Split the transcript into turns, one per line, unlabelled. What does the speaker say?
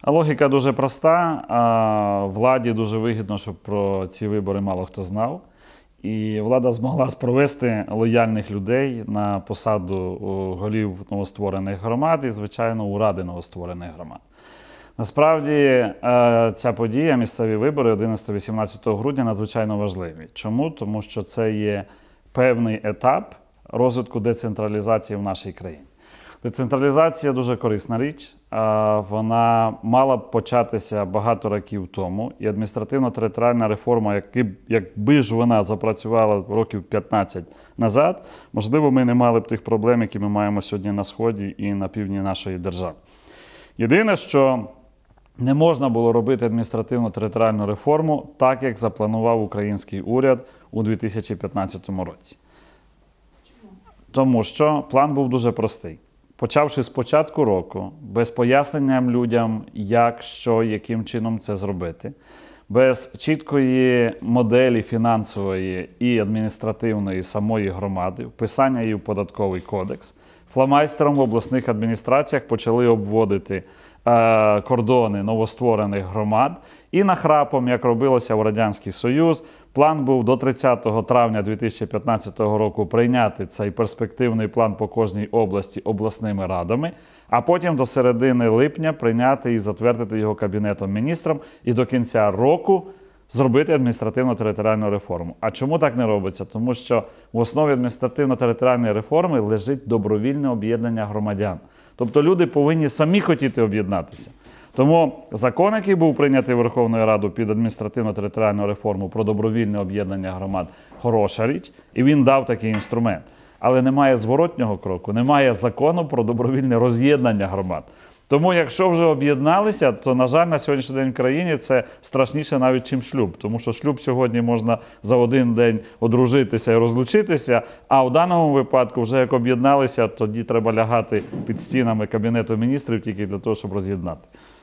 Логіка дуже проста. Владі дуже вигідно, щоб про ці вибори мало хто знав. І влада змогла спровести лояльних людей на посаду голів новостворених громад і, звичайно, у ради новостворених громад. Насправді, ця подія, місцеві вибори 11-18 грудня, надзвичайно важливі. Чому? Тому що це є певний етап розвитку децентралізації в нашій країні. Децентралізація – дуже корисна річ. Вона мала б початися багато років тому. І адміністративно-територіальна реформа, якби ж вона запрацювала років 15 назад, можливо, ми не мали б тих проблем, які ми маємо сьогодні на Сході і на півдні нашої держави. Єдине, що не можна було робити адміністративно-територіальну реформу так, як запланував український уряд у 2015 році.
Чому?
Тому що план був дуже простий. Почавши з початку року, без пояснення людям, як, що, яким чином це зробити, без чіткої моделі фінансової і адміністративної самої громади, вписання її в податковий кодекс, фломайстером в обласних адміністраціях почали обводити кордони новостворених громад. І нахрапом, як робилося в Радянський Союз, план був до 30 травня 2015 року прийняти цей перспективний план по кожній області обласними радами, а потім до середини липня прийняти і затвердити його Кабінетом міністрів і до кінця року зробити адміністративно-територіальну реформу. А чому так не робиться? Тому що в основі адміністративно-територіальної реформи лежить добровільне об'єднання громадян. Тобто люди повинні самі хотіти об'єднатися. Тому закон, який був прийнятий Верховною Радою під адміністративно-територіальну реформу про добровільне об'єднання громад – хороша річ, і він дав такий інструмент. Але немає зворотнього кроку, немає закону про добровільне роз'єднання громад. Тому якщо вже об'єдналися, то, на жаль, на сьогоднішній день в країні це страшніше навіть, чим шлюб. Тому що шлюб сьогодні можна за один день одружитися і розлучитися, а в даному випадку вже як об'єдналися, тоді треба лягати під стінами Кабінету міністрів тільки для того, щоб роз'єднати.